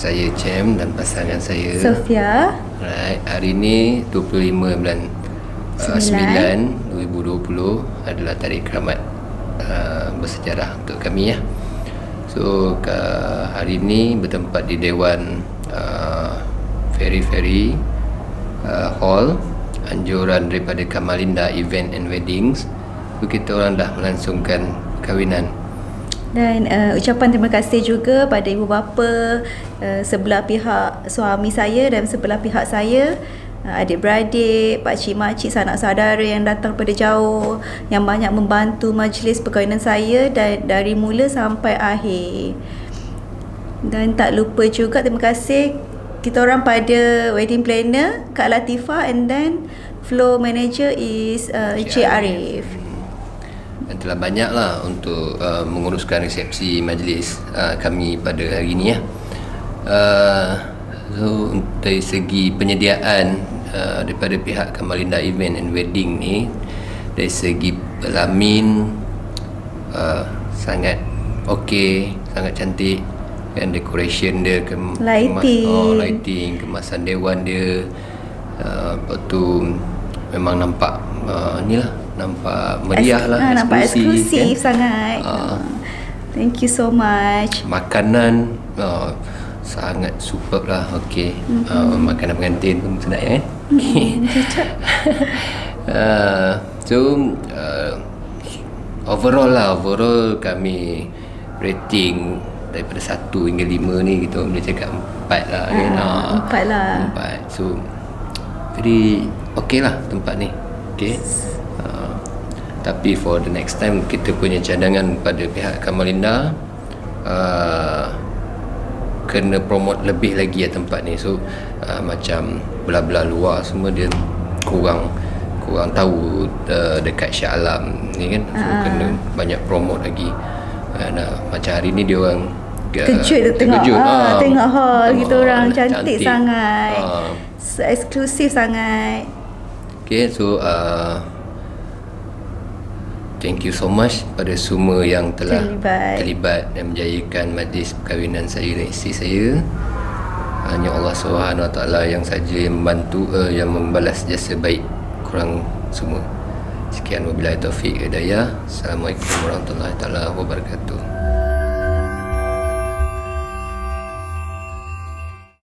Saya Cem dan pasangan saya Sofia. Right. Hari ini 25 bulan 9 2020 adalah tarikh keramat bersejarah untuk kami ya. So hari ini bertempat di Dewan Ferry Hall, anjuran daripada Kamalinda Event and Weddings. So kita orang dah melangsungkan perkahwinan. Dan ucapan terima kasih juga pada ibu bapa, sebelah pihak suami saya dan sebelah pihak saya, adik-beradik, pakcik makcik, sanak saudara yang datang pada jauh, yang banyak membantu majlis perkahwinan saya dari mula sampai akhir. Dan tak lupa juga terima kasih kita orang pada wedding planner Kak Latifah, and then flow manager is Cik Arif. Dan telah banyaklah untuk menguruskan resepsi majlis kami pada hari ini ya. So dari segi penyediaan daripada pihak Kamalinda Event and Wedding ni, dari segi pelamin sangat okey, sangat cantik, dan decoration dia, lighting, kemasan dewan dia, lepas tu memang nampak inilah, nampak meriah lah, nampak eksklusif kan? sangat. Thank you so much. Makanan sangat superb lah. Okey. Makanan pengantin pun sedap ya kan? So overall kami rating daripada 1 hingga 5 ni kita boleh cakap 4 lah kan. 4 lah. 4. So very okey lah tempat ni. Okey. Tapi for the next time kita punya cadangan pada pihak Kamalinda, kena promote lebih lagi ya tempat ni. So macam belah-belah luar semua dia kurang tahu dekat Shah Alam ni kan. So kena banyak promote lagi. Macam hari ni dia orang kejut tengok hall kita orang cantik sangat, eksklusif sangat. Okay, so thank you so much pada semua yang telah terlibat dan menjayakan majlis perkahwinan saya dan isteri saya. Hanya Allah SWT yang saja yang membantu, yang membalas jasa baik korang semua. Sekian, wabillahi taufiq hidayah. Assalamualaikum warahmatullahi wabarakatuh.